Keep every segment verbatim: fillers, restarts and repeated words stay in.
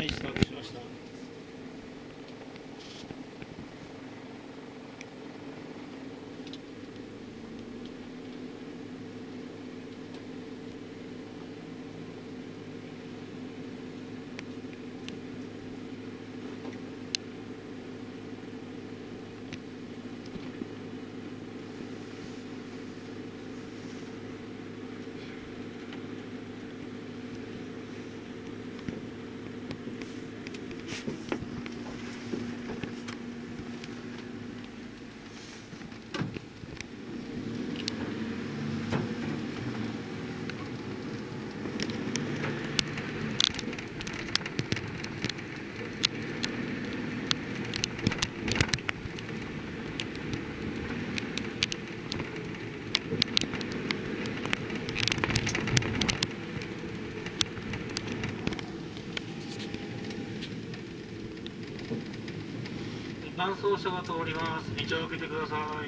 はい、スタートしました。伴走者が通ります。道を開けてください。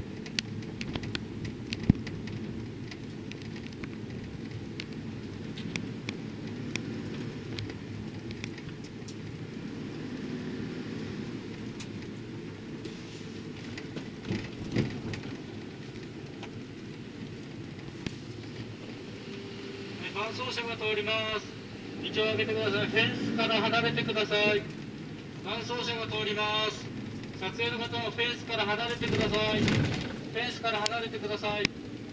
伴走者が通ります。道を開けてください。フェンスから離れてください。伴走者が通ります。撮影の方はフェンスから離れてください。フェンスから離れてください。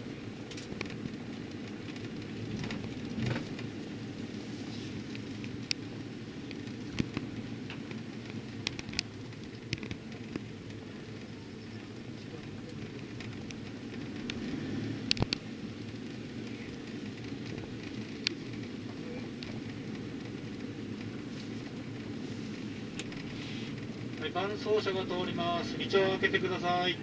伴走者が通ります。道を開けてください。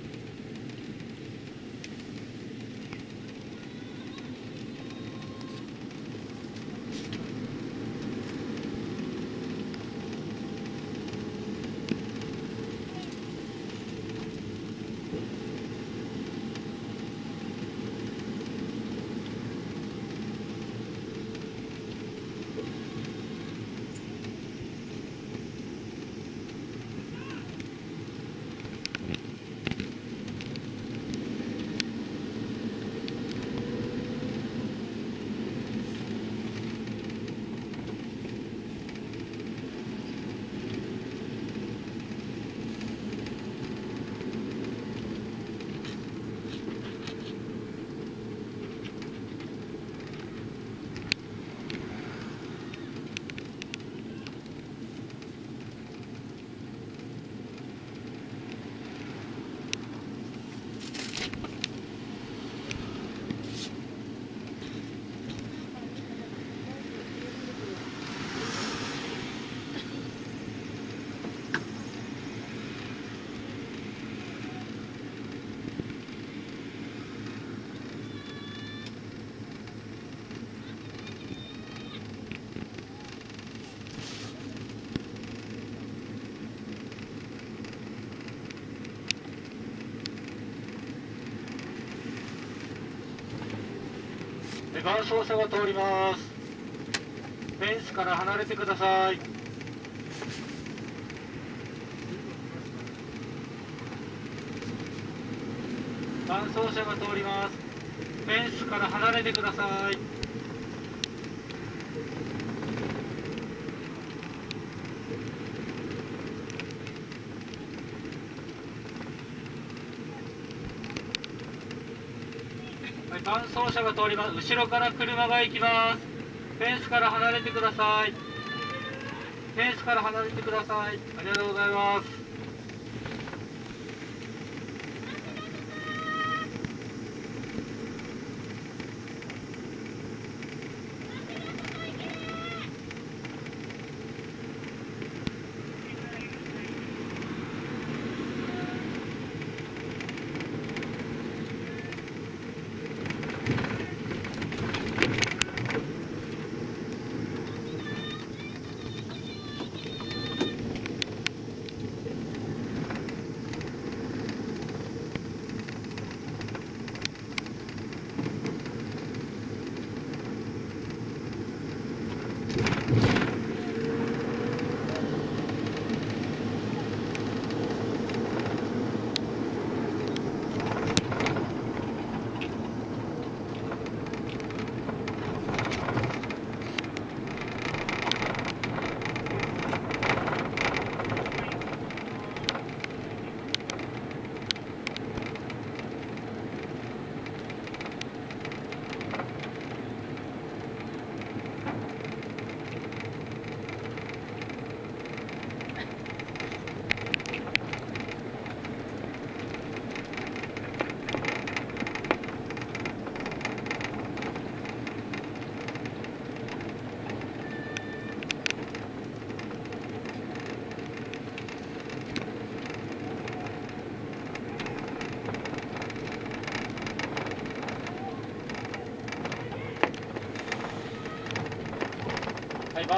伴走者が通ります。フェンスから離れてください。伴走者が通ります。フェンスから離れてください。伴走者が通ります。後ろから車が行きます。フェンスから離れてください。フェンスから離れてください。ありがとうございます。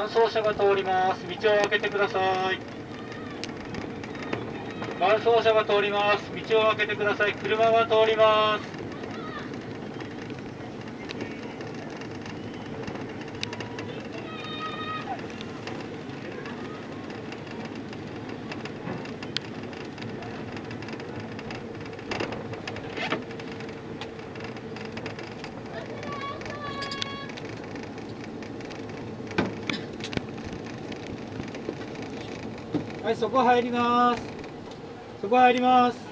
伴走者が通ります。道を開けてください。伴走者が通ります。道を開けてください。車が通ります。はい、そこ入ります。そこ入ります。